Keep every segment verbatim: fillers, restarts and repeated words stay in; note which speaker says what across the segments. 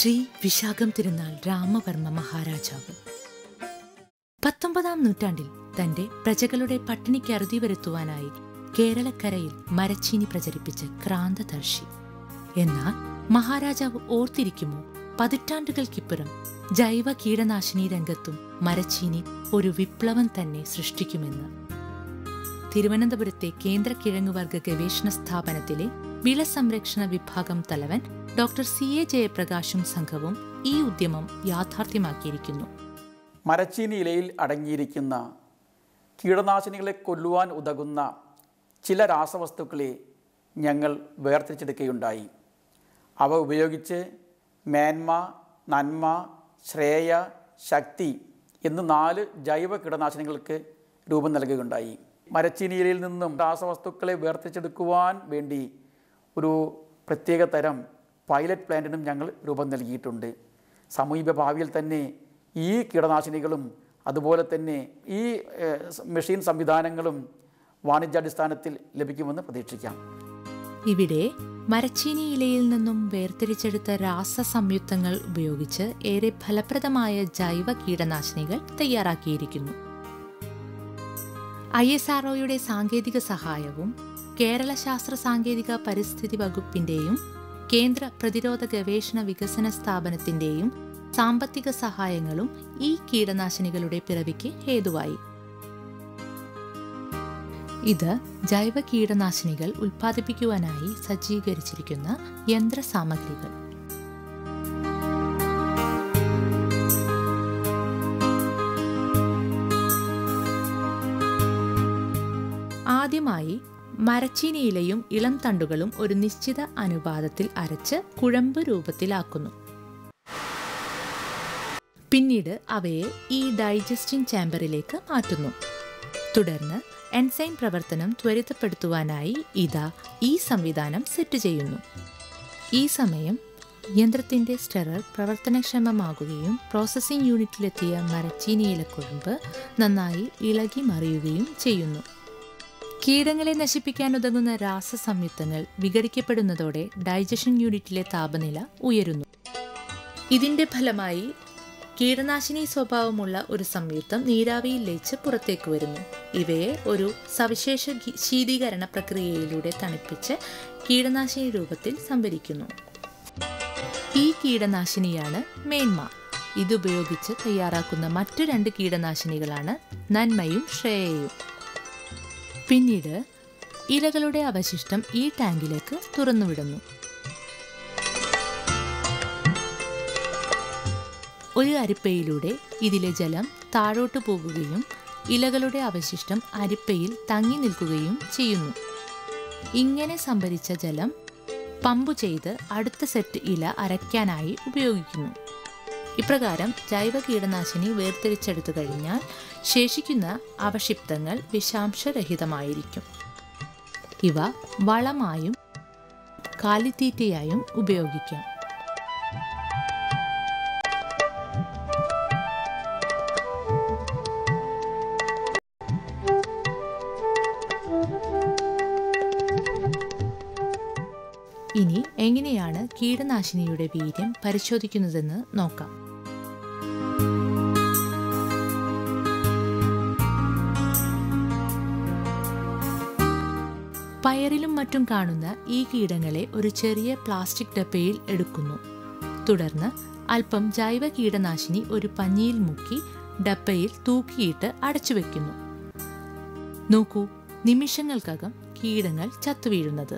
Speaker 1: ശ്രീ വിശാഖം തിരുനാൾ രാമവർമ്മ മഹാരാജാവ് പത്തൊമ്പതാം നൂറ്റാണ്ടിൽ തന്റെ പ്രജകളുടെ പട്ടിണിക്ക് അറുതി വരുത്തുവാനായി കേരളക്കരയിൽ മരച്ചീനി പ്രചരിപ്പിച്ച ക്രാന്തദർശി. എന്നാൽ മഹാരാജാവ് ഓർത്തിരിക്കുമോ, പതിറ്റാണ്ടുകൾക്കിപ്പുറം ജൈവ കീടനാശിനി രംഗത്തും മരച്ചീനി ഒരു വിപ്ലവം തന്നെ സൃഷ്ടിക്കുമെന്ന്. തിരുവനന്തപുരത്തെ കേന്ദ്ര കിഴങ്ങുവർഗ ഗവേഷണ സ്ഥാപനത്തിലെ വിള സംരക്ഷണ വിഭാഗം തലവൻ ഡോക്ടർ സി എ ജയപ്രകാശും സംഘവും ഈ ഉദ്യമം യാഥാർത്ഥ്യമാക്കിയിരിക്കുന്നു.
Speaker 2: മരച്ചീനി ഇലയിൽ അടങ്ങിയിരിക്കുന്ന കീടനാശിനികളെ കൊല്ലുവാൻ ഉതകുന്ന ചില രാസവസ്തുക്കളെ ഞങ്ങൾ വേർതിരിച്ചെടുക്കുകയുണ്ടായി. അവ ഉപയോഗിച്ച് മേന്മ, നന്മ, ശ്രേയ, ശക്തി എന്ന് നാല് ജൈവ കീടനാശിനികൾക്ക് രൂപം നൽകുകയുണ്ടായി. മരച്ചീനി ഇലയിൽ നിന്നും രാസവസ്തുക്കളെ വേർതിരിച്ചെടുക്കുവാൻ വേണ്ടി ഒരു പ്രത്യേക തരം പൈലറ്റ് പ്ലാന്റിനും ഞങ്ങൾ രൂപം നൽകിയിട്ടുണ്ട്. സമീപ ഭാവിയിൽ തന്നെ ഈ കീടനാശിനികളും അതുപോലെ തന്നെ ഈ മെഷീൻ സംവിധാനങ്ങളും വാണിജ്യാടിസ്ഥാനത്തിൽ ലഭിക്കുമെന്ന് പ്രതീക്ഷിക്കാം.
Speaker 1: ഇവിടെ മരച്ചീനി ഇലയിൽ നിന്നും വേർതിരിച്ചെടുത്ത രാസസംയുക്തങ്ങൾ ഉപയോഗിച്ച് ഏറെ ഫലപ്രദമായ ജൈവ കീടനാശിനികൾ തയ്യാറാക്കിയിരിക്കുന്നു. ഐ എസ് ആർ ഒയുടെ സാങ്കേതിക സഹായവും കേരള ശാസ്ത്ര സാങ്കേതിക പരിസ്ഥിതി വകുപ്പിന്റെയും കേന്ദ്ര പ്രതിരോധ ഗവേഷണ വികസന സ്ഥാപനത്തിന്റെയും സാമ്പത്തിക സഹായങ്ങളും ഈ കീടനാശിനികളുടെ പിറവിക്ക് ഹേതുവായി. ഇത് ജൈവ കീടനാശിനികൾ ഉൽപ്പാദിപ്പിക്കുവാനായി സജ്ജീകരിച്ചിരിക്കുന്ന യന്ത്രസാമഗ്രികൾ. ആദ്യമായി മരച്ചീനി ഇലയും ഇളം തണ്ടുകളും ഒരു നിശ്ചിത അനുപാതത്തിൽ അരച്ച് കുഴമ്പ് രൂപത്തിലാക്കുന്നു. പിന്നീട് അവയെ ഈ ഡൈജസ്റ്റിംഗ് ചേംബറിലേക്ക് മാറ്റുന്നു. തുടർന്ന് എൻസൈം പ്രവർത്തനം ത്വരിതപ്പെടുത്തുവാനായി ഇതാ ഈ സംവിധാനം സെറ്റ് ചെയ്യുന്നു. ഈ സമയം യന്ത്രത്തിന്റെ സ്റ്റെറർ പ്രവർത്തനക്ഷമമാകുകയും പ്രോസസ്സിംഗ് യൂണിറ്റിലെത്തിയ മരച്ചീനി ഇലക്കുഴമ്പ് നന്നായി ഇളകി മറിയുകയും ചെയ്യുന്നു. കീടങ്ങളെ നശിപ്പിക്കാൻ ഉതകുന്ന രാസസംയുക്തങ്ങൾ വിഘടിക്കപ്പെടുന്നതോടെ ഡൈജഷൻ യൂണിറ്റിലെ താപനില ഉയരുന്നു. ഇതിന്റെ ഫലമായി കീടനാശിനി സ്വഭാവമുള്ള ഒരു സംയുക്തം നീരാവിയിൽ ലയിച്ച് പുറത്തേക്ക് വരുന്നു. ഇവയെ ഒരു സവിശേഷ ശീതീകരണ പ്രക്രിയയിലൂടെ തണുപ്പിച്ച് കീടനാശിനി രൂപത്തിൽ സംഭരിക്കുന്നു. ഈ കീടനാശിനിയാണ് മേന്മ. ഇതുപയോഗിച്ച് തയ്യാറാക്കുന്ന മറ്റു രണ്ട് കീടനാശിനികളാണ് നന്മയും ശ്രേയയും. പിന്നീട് ഇലകളുടെ അവശിഷ്ടം ഈ ടാങ്കിലേക്ക് തുറന്നുവിടുന്നു. ഒരു അരിപ്പയിലൂടെ ഇതിലെ ജലം താഴോട്ട് പോകുകയും ഇലകളുടെ അവശിഷ്ടം അരിപ്പയിൽ തങ്ങി നിൽക്കുകയും ചെയ്യുന്നു. ഇങ്ങനെ സംഭരിച്ച ജലം പമ്പ് ചെയ്ത് അടുത്ത സെറ്റ് ഇല അരയ്ക്കാനായി ഉപയോഗിക്കുന്നു. ഇപ്രകാരം ജൈവ കീടനാശിനി വേർതിരിച്ചെടുത്തു കഴിഞ്ഞാൽ ശേഷിക്കുന്ന അവശിഷ്ടങ്ങൾ വിഷാംശരഹിതമായിരിക്കും. ഇവ വളമായും കാലിത്തീറ്റയായും ഉപയോഗിക്കാം. ഇനി എങ്ങനെയാണ് കീടനാശിനിയുടെ വീര്യം പരിശോധിക്കുന്നതെന്ന് നോക്കാം. പയറിലും മറ്റും കാണുന്ന ഈ കീടങ്ങളെ ഒരു ചെറിയ പ്ലാസ്റ്റിക് ഡപ്പയിൽ എടുക്കുന്നു. തുടർന്ന് അല്പം ജൈവ കീടനാശിനി ഒരു പഞ്ഞിയിൽ മുക്കി ഡപ്പയിൽ തൂക്കിയിട്ട് അടച്ചുവെക്കുന്നു. നോക്കൂ, നിമിഷങ്ങൾക്കകം കീടങ്ങൾ ചത്തുവീഴുന്നത്.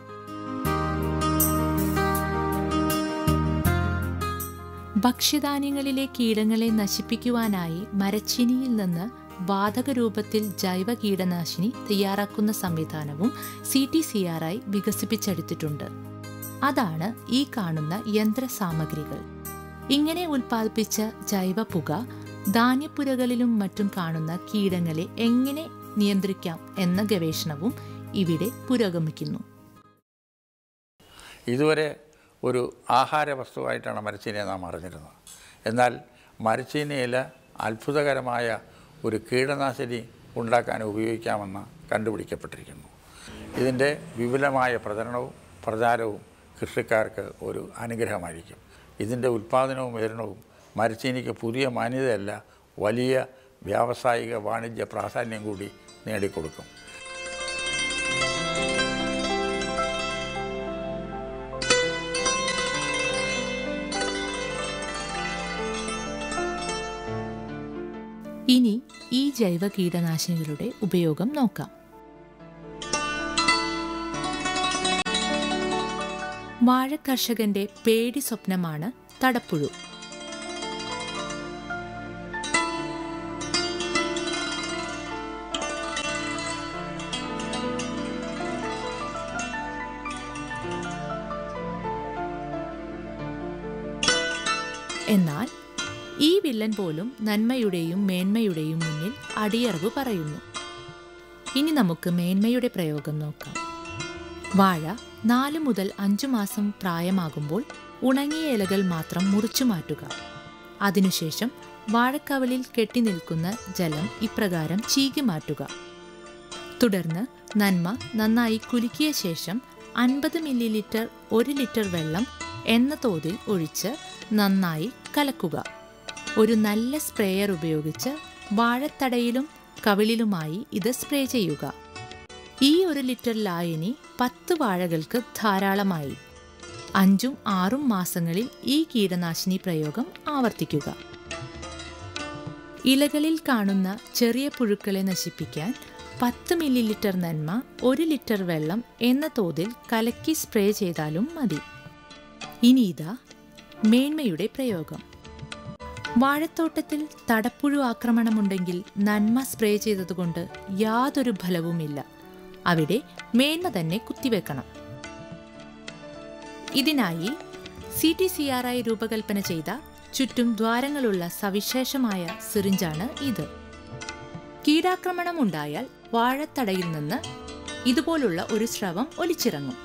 Speaker 1: ഭക്ഷ്യധാന്യങ്ങളിലെ കീടങ്ങളെ നശിപ്പിക്കുവാനായി മരച്ചീനിയിൽ നിന്ന് വാതക രൂപത്തിൽ ജൈവ കീടനാശിനി തയ്യാറാക്കുന്ന സംവിധാനവും C T C R I വികസിപ്പിച്ചെടുത്തിട്ടുണ്ട്. അതാണ് ഈ കാണുന്ന യന്ത്രസാമഗ്രികൾ. ഇങ്ങനെ ഉൽപ്പാദിപ്പിച്ച ജൈവ പുക ധാന്യപ്പുരകളിലും മറ്റും കാണുന്ന കീടങ്ങളെ എങ്ങനെ നിയന്ത്രിക്കാം എന്ന ഗവേഷണവും ഇവിടെ പുരോഗമിക്കുന്നു.
Speaker 3: ഇതുവരെ ഒരു ആഹാര വസ്തുവായിട്ടാണ് മരച്ചീനിയെ നാം അറിഞ്ഞിരുന്നത്. എന്നാൽ മരച്ചീനി ഇല അത്ഭുതകരമായ ഒരു കീടനാശിനി ഉണ്ടാക്കാൻ ഉപയോഗിക്കാമെന്ന് കണ്ടുപിടിക്കപ്പെട്ടിരിക്കുന്നു. ഇതിൻ്റെ വിപുലമായ പ്രചരണവും പ്രചാരവും കൃഷിക്കാർക്ക് ഒരു അനുഗ്രഹമായിരിക്കും. ഇതിൻ്റെ ഉൽപ്പാദനവും വിതരണവും മരച്ചീനിക്ക് പുതിയ മാന്യതയല്ല, വലിയ വ്യാവസായിക വാണിജ്യ പ്രാധാന്യം കൂടി നേടിക്കൊടുക്കും.
Speaker 1: ഇനി ഈ ജൈവ കീടനാശിനികളുടെ ഉപയോഗം നോക്കാം. വാഴ കർഷകന്റെ പേടി സ്വപ്നമാണ് തടപ്പുഴു. എന്നാൽ ഈ വില്ലൻ പോലും നന്മയുടെയും മേന്മയുടെയും മുന്നിൽ അടിയറവ് പറയുന്നു. ഇനി നമുക്ക് മേന്മയുടെ പ്രയോഗം നോക്കാം. വാഴ നാല് മുതൽ അഞ്ചു മാസം പ്രായമാകുമ്പോൾ ഉണങ്ങിയ ഇലകൾ മാത്രം മുറിച്ചു മാറ്റുക. അതിനുശേഷം വാഴക്കവളിൽ കെട്ടിനിൽക്കുന്ന ജലം ഇപ്രകാരം ചീകി മാറ്റുക. തുടർന്ന് നന്മ നന്നായി കുലുക്കിയ ശേഷം അൻപത് മില്ലി ലിറ്റർ ഒരു ലിറ്റർ വെള്ളം എന്ന തോതിൽ ഒഴിച്ച് നന്നായി കലക്കുക. ഒരു നല്ല സ്പ്രേയർ ഉപയോഗിച്ച് വാഴത്തടയിലും കവിളിലുമായി ഇത് സ്പ്രേ ചെയ്യുക. ഈ ഒരു ലിറ്റർ ലായനി പത്ത് വാഴകൾക്ക് ധാരാളമായി. അഞ്ചും ആറും മാസങ്ങളിൽ ഈ കീടനാശിനി പ്രയോഗം ആവർത്തിക്കുക. ഇലകളിൽ കാണുന്ന ചെറിയ പുഴുക്കളെ നശിപ്പിക്കാൻ പത്ത് മില്ലി ലിറ്റർ നന്മ ഒരു ലിറ്റർ വെള്ളം എന്ന തോതിൽ കലക്കി സ്പ്രേ ചെയ്താലും മതി. ഇനി ഇതാ മേന്മയുടെ പ്രയോഗം. വാഴത്തോട്ടത്തിൽ തടപ്പുഴു ആക്രമണമുണ്ടെങ്കിൽ നന്മ സ്പ്രേ ചെയ്തതുകൊണ്ട് യാതൊരു ഫലവുമില്ല. അവിടെ മേന്മ തന്നെ കുത്തിവെക്കണം. ഇതിനായി C T C R I രൂപകൽപ്പന ചെയ്ത ചുറ്റും ദ്വാരങ്ങളുള്ള സവിശേഷമായ സിറിഞ്ചാണ് ഇത്. കീടാക്രമണം ഉണ്ടായാൽ വാഴത്തടയിൽ നിന്ന് ഇതുപോലുള്ള ഒരു സ്രവം ഒലിച്ചിറങ്ങും.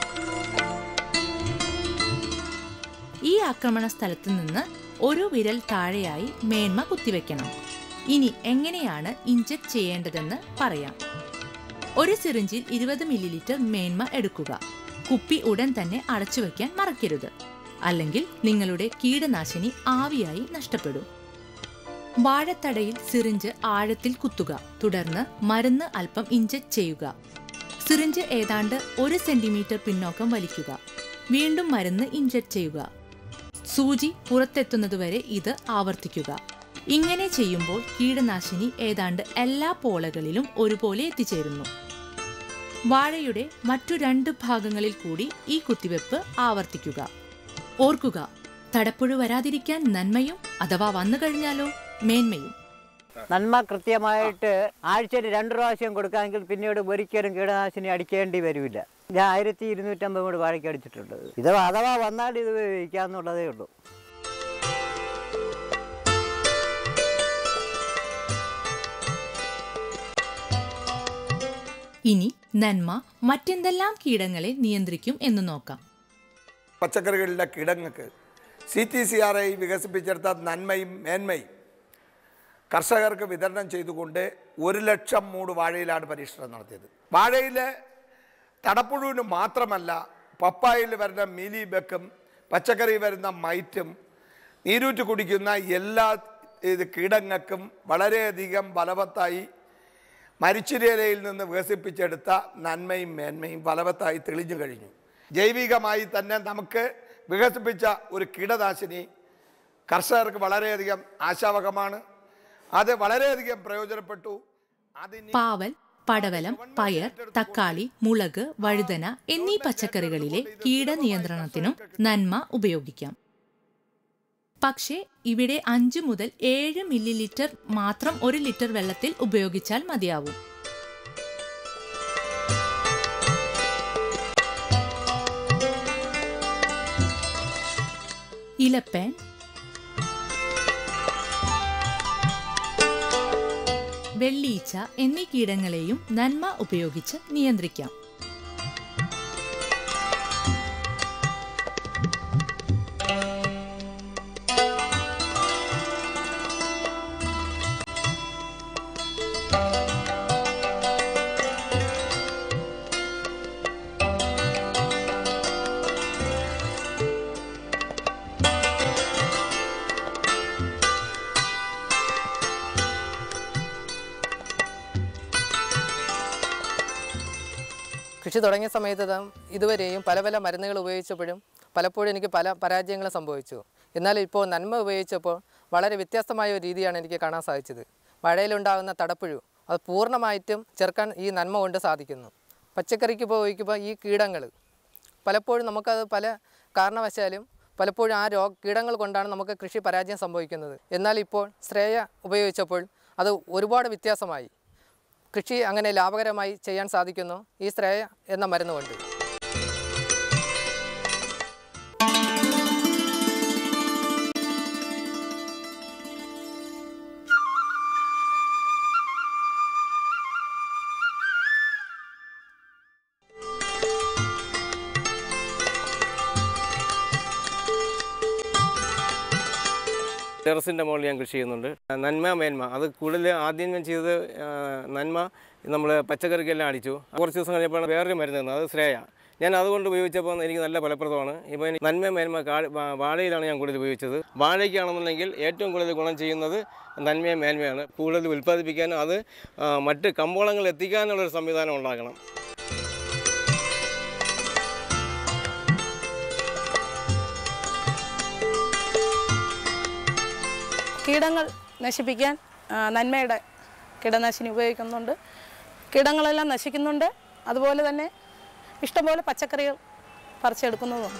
Speaker 1: ഈ ആക്രമണ സ്ഥലത്ത് നിന്ന് ഒരു വിരൽ താഴെയായി മേന്മ കുത്തിവെക്കണം. ഇനി എങ്ങനെയാണ് ഇഞ്ചക്ട് ചെയ്യേണ്ടതെന്ന് പറയാം. ഒരു സിറിഞ്ചിൽ ഇരുപത് മില്ലി ലിറ്റർ മേന്മ എടുക്കുക. കുപ്പി ഉടൻ തന്നെ അടച്ചുവെക്കാൻ മറക്കരുത്, അല്ലെങ്കിൽ നിങ്ങളുടെ കീടനാശിനി ആവിയായി നഷ്ടപ്പെടും. വാഴത്തടയിൽ സിറിഞ്ച് ആഴത്തിൽ കുത്തുക. തുടർന്ന് മരുന്ന് അല്പം ഇഞ്ചക്ട് ചെയ്യുക. സിറിഞ്ച് ഏതാണ്ട് ഒരു സെന്റിമീറ്റർ പിന്നോക്കം വലിക്കുക. വീണ്ടും മരുന്ന് ഇഞ്ചക്ട് ചെയ്യുക. സൂചി പുറത്തെത്തുന്നതുവരെ ഇത് ആവർത്തിക്കുക. ഇങ്ങനെ ചെയ്യുമ്പോൾ കീടനാശിനി ഏതാണ്ട് എല്ലാ പോളകളിലും ഒരുപോലെ എത്തിച്ചേരുന്നു. വാഴയുടെ മറ്റു രണ്ട് ഭാഗങ്ങളിൽ കൂടി ഈ കുത്തിവെപ്പ് ആവർത്തിക്കുക. ഓർക്കുക, തടപ്പുഴു വരാതിരിക്കാൻ നന്മയും, അഥവാ വന്നു കഴിഞ്ഞാലോ മേന്മയും.
Speaker 4: നന്മ കൃത്യമായിട്ട് ആഴ്ചയിൽ രണ്ട് പ്രാവശ്യം കൊടുക്കാമെങ്കിൽ പിന്നീട് ഒരിക്കലും കീടനാശിനി അടിക്കേണ്ടി വരില്ല. ഞാൻ ആയിരത്തി ഇരുന്നൂറ്റമ്പത് കൂടി വാഴയ്ക്ക് അടിച്ചിട്ടുണ്ട്. ഇത് അഥവാ വന്നാൽ ഇത് ഉപയോഗിക്കാന്നുള്ളതേ ഉള്ളൂ.
Speaker 1: ഇനി നന്മ മറ്റെന്തെല്ലാം കീടങ്ങളെ നിയന്ത്രിക്കും എന്ന് നോക്കാം.
Speaker 5: പച്ചക്കറികളിലെ കീടങ്ങൾക്ക് C T C R I വികസിപ്പിച്ചെടുത്ത നന്മയും മേന്മയും കർഷകർക്ക് വിതരണം ചെയ്തുകൊണ്ട് ഒരു ലക്ഷം മൂട് വാഴയിലാണ് പരീക്ഷണം നടത്തിയത്. വാഴയിലെ തടപ്പുഴുവിന് മാത്രമല്ല, പപ്പായയിൽ വരുന്ന മീലി ബെക്കും പച്ചക്കറി വരുന്ന മൈറ്റും നീരൂറ്റ് കുടിക്കുന്ന എല്ലാ ഇത് കീടങ്ങൾക്കും വളരെയധികം ഫലവത്തായി മരിച്ചിരയിലയിൽ നിന്ന് വികസിപ്പിച്ചെടുത്ത നന്മയും മേന്മയും ഫലവത്തായി തെളിഞ്ഞു കഴിഞ്ഞു. ജൈവികമായി തന്നെ നമുക്ക് വികസിപ്പിച്ച ഒരു കീടനാശിനി കർഷകർക്ക് വളരെയധികം ആശാവഹമാണ്. അത് വളരെയധികം പ്രയോജനപ്പെട്ടു.
Speaker 1: പാവൽ, പടവലം, പയർ, തക്കാളി, മുളക്, വഴുതന എന്നീ പച്ചക്കറികളിലെ കീടനിയന്ത്രണത്തിനും നന്മ ഉപയോഗിക്കാം. പക്ഷേ ഇവിടെ അഞ്ച് മുതൽ ഏഴ് മില്ലി ലിറ്റർ മാത്രം ഒരു ലിറ്റർ വെള്ളത്തിൽ ഉപയോഗിച്ചാൽ മതിയാവും. ഇലപ്പേൻ, വെള്ളീച്ച എന്നീ കീടങ്ങളെയും നന്മ ഉപയോഗിച്ച് നിയന്ത്രിക്കാം.
Speaker 6: കൃഷി തുടങ്ങിയ സമയത്ത് ഇതുവരെയും പല പല മരുന്നുകൾ ഉപയോഗിച്ചപ്പോഴും പലപ്പോഴും എനിക്ക് പല പരാജയങ്ങളും സംഭവിച്ചു. എന്നാൽ ഇപ്പോൾ നന്മ ഉപയോഗിച്ചപ്പോൾ വളരെ വ്യത്യസ്തമായ ഒരു രീതിയാണ് എനിക്ക് കാണാൻ സാധിച്ചത്. വാഴയിലുണ്ടാകുന്ന തടപ്പുഴു അത് പൂർണ്ണമായിട്ടും ചെറുക്കാൻ ഈ നന്മ കൊണ്ട് സാധിക്കുന്നു. പച്ചക്കറിക്ക് ഉപയോഗിക്കുമ്പോൾ ഈ കീടങ്ങൾ പലപ്പോഴും നമുക്കത് പല കാരണവശാലും പലപ്പോഴും ആ രോഗ കീടങ്ങൾ കൊണ്ടാണ് നമുക്ക് കൃഷി പരാജയം സംഭവിക്കുന്നത്. എന്നാൽ ഇപ്പോൾ ശ്രേയ ഉപയോഗിച്ചപ്പോൾ അത് ഒരുപാട് വ്യത്യാസമായി. കൃഷി അങ്ങനെ ലാഭകരമായി ചെയ്യാൻ സാധിക്കുന്നു ഈ ശ്രേയ എന്ന മരുന്ന് കൊണ്ട്.
Speaker 7: ടെറസിൻ്റെ മുകളിൽ ഞാൻ കൃഷി ചെയ്യുന്നുണ്ട്. നന്മ മേന്മ അത് കൂടുതൽ ആദ്യം ഞാൻ ചെയ്തത് നന്മ നമ്മൾ പച്ചക്കറിക്കെല്ലാം അടിച്ചു. കുറച്ച് ദിവസം കഴിഞ്ഞപ്പോൾ വേറൊരു മരുന്ന് തന്നു, അത് ശ്രേയ. ഞാൻ അതുകൊണ്ട് ഉപയോഗിച്ചപ്പോൾ എനിക്ക് നല്ല ഫലപ്രദമാണ്. ഇപ്പോൾ നന്മ മേന്മ വാഴയിലാണ് ഞാൻ കൂടുതൽ ഉപയോഗിച്ചത്. വാഴയ്ക്കാണെന്നുണ്ടെങ്കിൽ ഏറ്റവും കൂടുതൽ ഗുണം ചെയ്യുന്നത് നന്മയും മേന്മയാണ്. കൂടുതൽ ഉൽപ്പാദിപ്പിക്കാനും അത് മറ്റ് കമ്പോളങ്ങൾ എത്തിക്കാനുള്ളൊരു സംവിധാനം ഉണ്ടാക്കണം.
Speaker 8: കീടങ്ങൾ നശിപ്പിക്കാൻ നന്മയുടെ കീടനാശിനി ഉപയോഗിക്കുന്നുണ്ട്. കീടങ്ങളെല്ലാം നശിക്കുന്നുണ്ട്. അതുപോലെ തന്നെ ഇഷ്ടംപോലെ പച്ചക്കറികൾ പറിച്ചെടുക്കുന്നതുണ്ട്.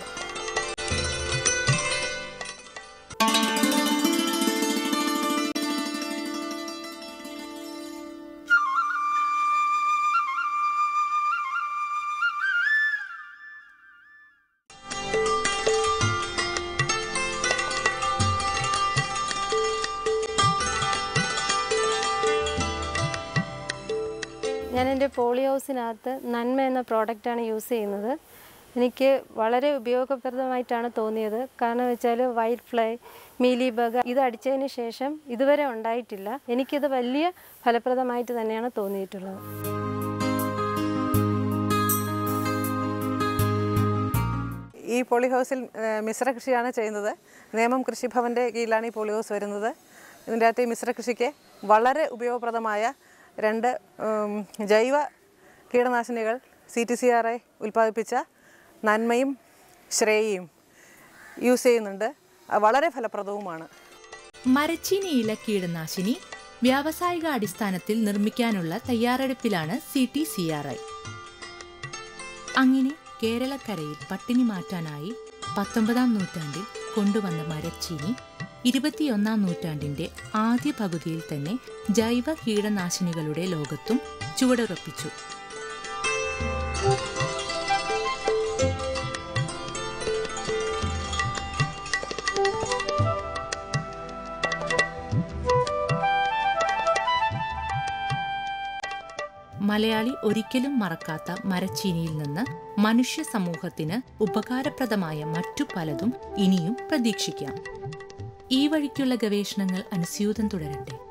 Speaker 9: ഞാൻ എൻ്റെ പോളി ഹൗസിനകത്ത് നന്മ എന്ന പ്രോഡക്റ്റാണ് യൂസ് ചെയ്യുന്നത്. എനിക്ക് വളരെ ഉപയോഗപ്രദമായിട്ടാണ് തോന്നിയത്. കാരണം വെച്ചാൽ വൈറ്റ് ഫ്ലൈ, മീലി ബഗ് ഇത് അടിച്ചതിന് ശേഷം ഇതുവരെ ഉണ്ടായിട്ടില്ല. എനിക്കിത് വലിയ ഫലപ്രദമായിട്ട് തന്നെയാണ് തോന്നിയിട്ടുള്ളത്.
Speaker 10: ഈ പോളി ഹൗസിൽ മിശ്ര കൃഷിയാണ് ചെയ്യുന്നത്. നേമം കൃഷിഭവൻ്റെ കീഴിലാണ് ഈ പോളി ഹൗസ് വരുന്നത്. ഇതിൻ്റെ അകത്ത് ഈ മിശ്ര കൃഷിക്ക് വളരെ ഉപയോഗപ്രദമായ രണ്ട് ജൈവ കീടനാശിനികൾ C T C R I ഉൽപ്പാദിപ്പിച്ച നന്മയും ശ്രേയയും യൂസ് ചെയ്യുന്നുണ്ട്. വളരെ ഫലപ്രദവുമാണ്.
Speaker 1: മരച്ചീനിയില കീടനാശിനി വ്യാവസായിക അടിസ്ഥാനത്തിൽ നിർമ്മിക്കാനുള്ള തയ്യാറെടുപ്പിലാണ് C T C R I. അങ്ങനെ കേരളക്കരയിൽ പട്ടിണി മാറ്റാനായി പത്തൊമ്പതാം നൂറ്റാണ്ടിൽ കൊണ്ടുവന്ന മരച്ചീനി ഇരുപത്തിയൊന്നാം നൂറ്റാണ്ടിന്റെ ആദ്യ പകുതിയിൽ തന്നെ ജൈവ കീടനാശിനികളുടെ ലോകത്തും ചുവടുറപ്പിച്ചു. മലയാളി ഒരിക്കലും മറക്കാത്ത മരച്ചീനിയിൽ നിന്ന് മനുഷ്യ സമൂഹത്തിന് ഉപകാരപ്രദമായ മറ്റു പലതും ഇനിയും പ്രതീക്ഷിക്കാം. ഈ വഴിക്കുള്ള ഗവേഷണങ്ങൾ അനുസ്യൂതം തുടരട്ടെ.